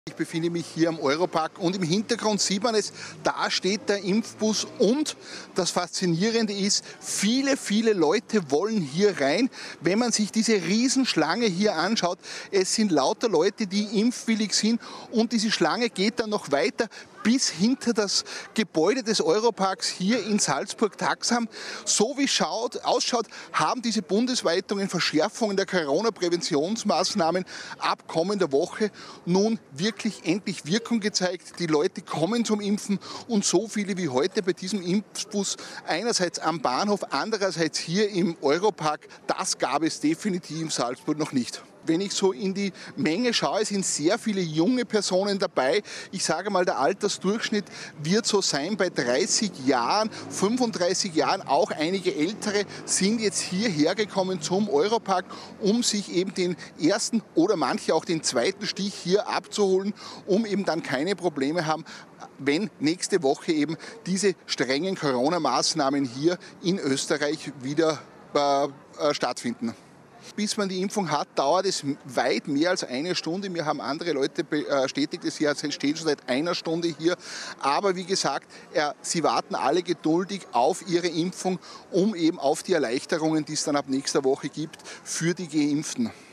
Ich befinde mich hier am Europark und im Hintergrund sieht man es, da steht der Impfbus und das Faszinierende ist, viele Leute wollen hier rein. Wenn man sich diese Riesenschlange hier anschaut, es sind lauter Leute, die impfwillig sind und diese Schlange geht dann noch weiter bis hinter das Gebäude des Europarks hier in Salzburg-Taxam. So wie es ausschaut, haben diese bundesweiten Verschärfungen der Corona-Präventionsmaßnahmen ab kommender Woche nun wirklich endlich Wirkung gezeigt. Die Leute kommen zum Impfen und so viele wie heute bei diesem Impfbus, einerseits am Bahnhof, andererseits hier im Europark, das gab es definitiv in Salzburg noch nicht. Wenn ich so in die Menge schaue, sind sehr viele junge Personen dabei. Ich sage mal, der Altersdurchschnitt wird so sein bei 30 Jahren, 35 Jahren. Auch einige Ältere sind jetzt hierher gekommen zum Europark, um sich eben den ersten oder manche auch den zweiten Stich hier abzuholen, um eben dann keine Probleme haben, wenn nächste Woche eben diese strengen Corona-Maßnahmen hier in Österreich wieder stattfinden. Bis man die Impfung hat, dauert es weit mehr als eine Stunde. Mir haben andere Leute bestätigt, sie stehen schon seit einer Stunde hier. Aber wie gesagt, sie warten alle geduldig auf ihre Impfung, um eben auf die Erleichterungen, die es dann ab nächster Woche gibt, für die Geimpften.